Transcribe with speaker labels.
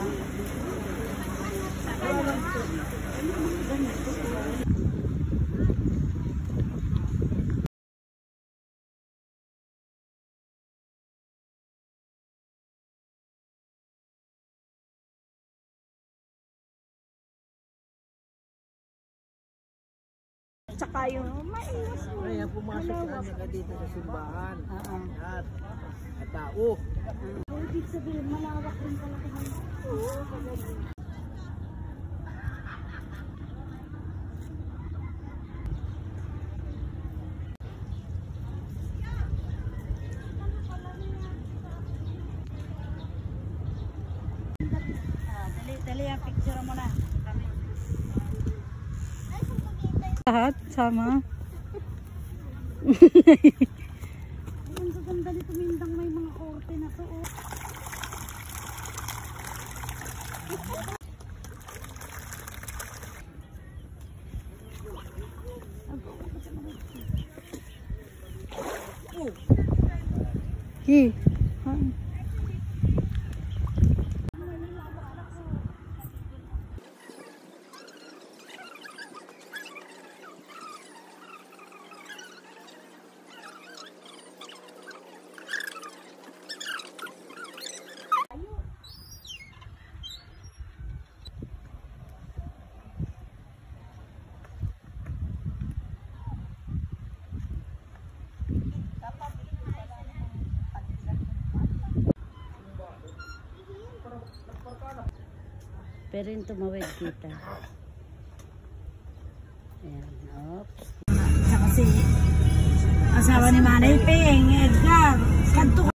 Speaker 1: Tsaka yung mainos mo.
Speaker 2: Kaya pumasok ka dito sa simbahan. At tao.
Speaker 1: Ibig sabihin, malawak rin pala kami. Oo, kagaling. Dali, picture mo na.
Speaker 3: Lahat sama.
Speaker 1: Ang gaganda nito, Mindang, may mga korte na to. Oh.
Speaker 3: Hi.
Speaker 1: Pero yung tumawid kita. Ayan, oops. Kasi asawa ni Manay Ping, Edgar, kanto